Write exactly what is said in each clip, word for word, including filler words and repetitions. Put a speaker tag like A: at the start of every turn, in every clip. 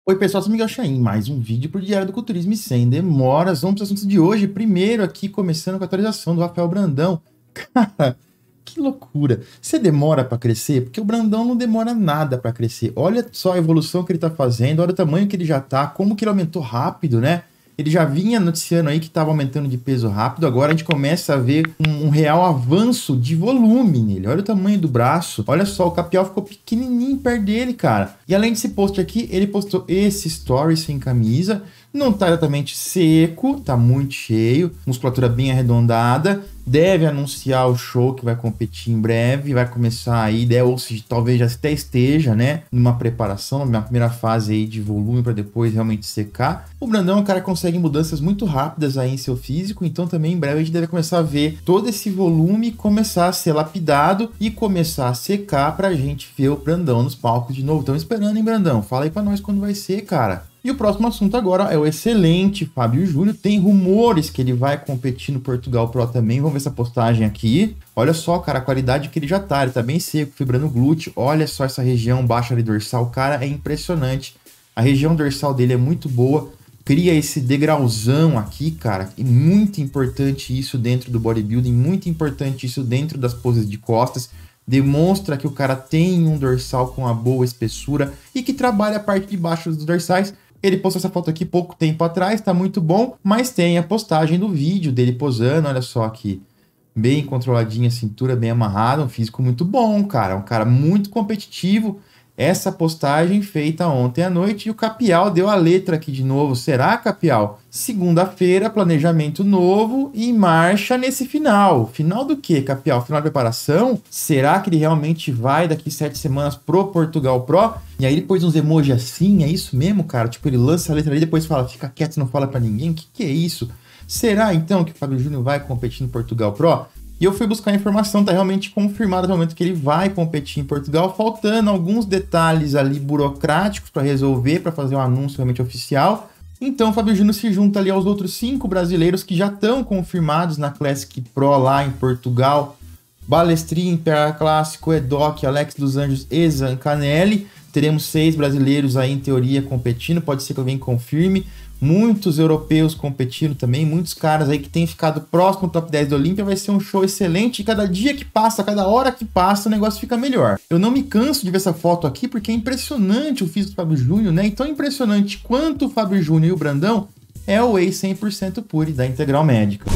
A: Oi pessoal, sou Miguel Chain, mais um vídeo pro Diário do Culturismo e sem demoras. Vamos para os assuntos de hoje. Primeiro aqui, começando com a atualização do Rafael Brandão. Cara, que loucura. Você demora para crescer? Porque o Brandão não demora nada para crescer. Olha só a evolução que ele tá fazendo, olha o tamanho que ele já tá, como que ele aumentou rápido, né? Ele já vinha noticiando aí que estava aumentando de peso rápido, agora a gente começa a ver um, um real avanço de volume nele. Olha o tamanho do braço, olha só, o Capial ficou pequenininho perto dele, cara. E além desse post aqui, ele postou esse story sem camisa, não tá exatamente seco, tá muito cheio, musculatura bem arredondada, deve anunciar o show que vai competir em breve, vai começar aí, né, ou seja, talvez já até esteja, né, numa preparação, na primeira fase aí de volume para depois realmente secar. O Brandão é um cara que consegue mudanças muito rápidas aí em seu físico, então também em breve a gente deve começar a ver todo esse volume começar a ser lapidado e começar a secar pra gente ver o Brandão nos palcos de novo. Estamos esperando, hein, Brandão? Fala aí pra nós quando vai ser, cara. E o próximo assunto agora é o excelente Fábio Júnior. Tem rumores que ele vai competir no Portugal Pro também. Vamos ver essa postagem aqui. Olha só, cara, a qualidade que ele já tá. Ele tá bem seco, fibrando glúteo. Olha só essa região baixa ali dorsal. Cara, é impressionante. A região dorsal dele é muito boa. Cria esse degrauzão aqui, cara. E muito importante isso dentro do bodybuilding. Muito importante isso dentro das poses de costas. Demonstra que o cara tem um dorsal com uma boa espessura e que trabalha a parte de baixo dos dorsais. Ele postou essa foto aqui pouco tempo atrás, tá muito bom, mas tem a postagem do vídeo dele posando, olha só aqui, bem controladinha, cintura bem amarrada, um físico muito bom, cara, um cara muito competitivo. Essa postagem feita ontem à noite e o Capial deu a letra aqui de novo. Será, Capial? Segunda-feira, planejamento novo e marcha nesse final. Final do quê, Capial? Final de preparação? Será que ele realmente vai daqui sete semanas pro Portugal Pro? E aí ele pôs uns emojis assim, é isso mesmo, cara? Tipo, ele lança a letra ali e depois fala, fica quieto, não fala pra ninguém. O que, que é isso? Será, então, que o Fábio Júnior vai competir no Portugal Pro? E eu fui buscar a informação, tá realmente confirmado no momento que ele vai competir em Portugal, faltando alguns detalhes ali burocráticos para resolver, para fazer um anúncio realmente oficial. Então o Fábio Júnior se junta ali aos outros cinco brasileiros que já estão confirmados na Classic Pro lá em Portugal. Balestrin, Imperial Clássico, Edoc, Alex dos Anjos e Zancanelli. Teremos seis brasileiros aí em teoria competindo, pode ser que alguém confirme. Muitos europeus competindo também, muitos caras aí que têm ficado próximo do top dez da Olímpia. Vai ser um show excelente e cada dia que passa, cada hora que passa, o negócio fica melhor. Eu não me canso de ver essa foto aqui porque é impressionante o físico do Fábio Júnior, né? E tão impressionante quanto o Fábio Júnior e o Brandão é o whey cem por cento pure da Integral Médica.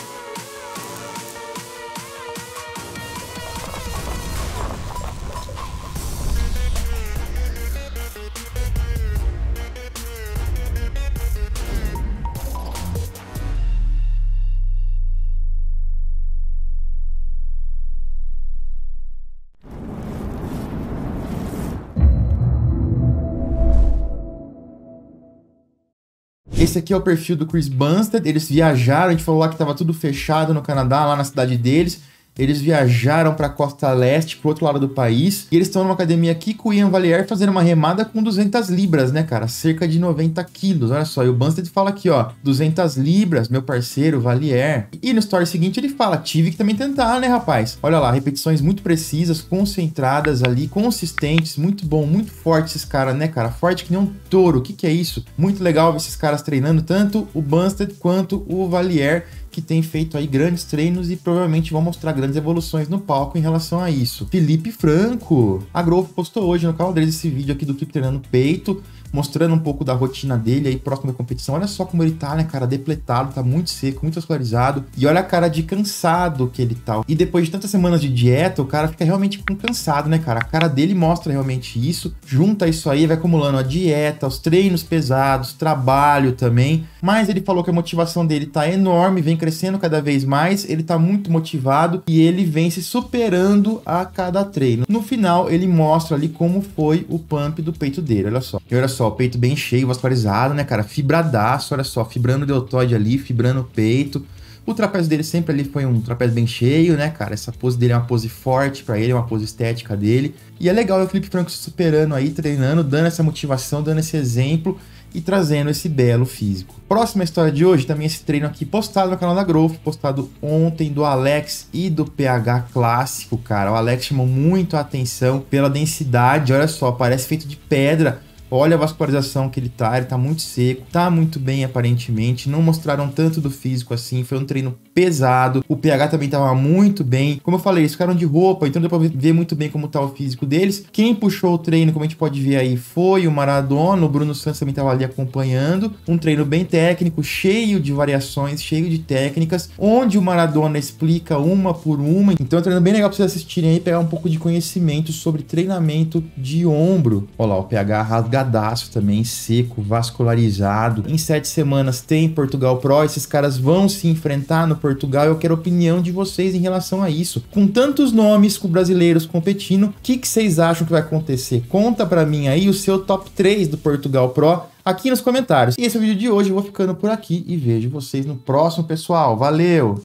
A: Esse aqui é o perfil do Chris Bumstead. Eles viajaram, a gente falou lá que estava tudo fechado no Canadá, lá na cidade deles. Eles viajaram para a costa leste, pro outro lado do país. E eles estão numa academia aqui com o Ian Valier fazendo uma remada com duzentas libras, né, cara? Cerca de noventa quilos, olha só. E o Bumstead fala aqui, ó, duzentas libras, meu parceiro, Valier. E no story seguinte ele fala, tive que também tentar, né, rapaz? Olha lá, repetições muito precisas, concentradas ali, consistentes, muito bom, muito forte esses caras, né, cara? Forte que nem um touro, o que que é isso? Muito legal ver esses caras treinando, tanto o Bumstead quanto o Valier, que tem feito aí grandes treinos e provavelmente vão mostrar grandes evoluções no palco em relação a isso. Felipe Franco. A Growth postou hoje no canal deles esse vídeo aqui do Felipe treinando peito, mostrando um pouco da rotina dele aí próximo da competição. Olha só como ele tá, né, cara? Depletado, tá muito seco, muito vascularizado. E olha a cara de cansado que ele tá. E depois de tantas semanas de dieta, o cara fica realmente cansado, né, cara? A cara dele mostra realmente isso. Junta isso aí, vai acumulando a dieta, os treinos pesados, trabalho também. Mas ele falou que a motivação dele tá enorme, vem crescendo cada vez mais. Ele tá muito motivado e ele vem se superando a cada treino. No final, ele mostra ali como foi o pump do peito dele, olha só. E olha só, o peito bem cheio, vascularizado, né, cara? Fibradaço, olha só, fibrando o deltoide ali, fibrando o peito. O trapézio dele sempre ali foi um trapézio bem cheio, né, cara? Essa pose dele é uma pose forte pra ele, é uma pose estética dele. E é legal o Felipe Franco se superando aí, treinando, dando essa motivação, dando esse exemplo e trazendo esse belo físico. Próxima história de hoje, também esse treino aqui postado no canal da Growth, postado ontem do Alex e do P H Clássico, cara. O Alex chamou muito a atenção pela densidade, olha só, parece feito de pedra. Olha a vascularização que ele tá, ele tá muito seco, tá muito bem aparentemente, não mostraram tanto do físico assim, foi um treino pesado, o pH também tava muito bem. Como eu falei, eles ficaram de roupa, então deu pra ver muito bem como tá o físico deles. Quem puxou o treino, como a gente pode ver aí, foi o Maradona, o Bruno Santos também tava ali acompanhando. Um treino bem técnico, cheio de variações, cheio de técnicas, onde o Maradona explica uma por uma. Então é um treino bem legal pra vocês assistirem aí, pegar um pouco de conhecimento sobre treinamento de ombro. Olha lá, o pH rasgadaço também, seco, vascularizado. Em sete semanas tem Portugal Pro, esses caras vão se enfrentar no Portugal. Eu quero a opinião de vocês em relação a isso. Com tantos nomes com brasileiros competindo, o que, que vocês acham que vai acontecer? Conta pra mim aí o seu top três do Portugal Pro aqui nos comentários. E esse é o vídeo de hoje, eu vou ficando por aqui e vejo vocês no próximo, pessoal. Valeu!